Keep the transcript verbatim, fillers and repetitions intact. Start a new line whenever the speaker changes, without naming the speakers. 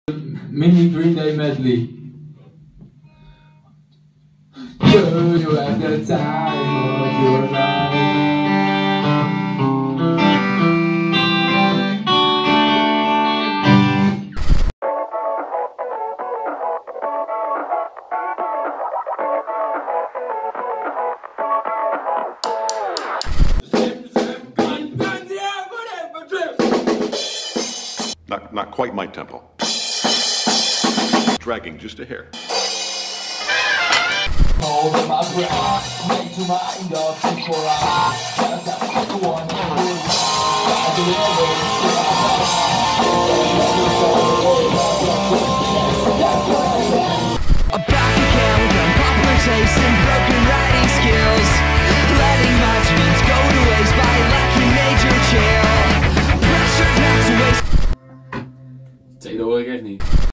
Mini Green Day medley. Do you have the time of your life?
Not, not quite my tempo. Dragging just a hair.
Hold my breath, make to mind of the Quran. Just as the one who I'm back again with unpopular taste and broken writing skills. Letting my dreams go to waste by lacking major chill. Pressure not to waste.
Tweede hoor ik echt niet.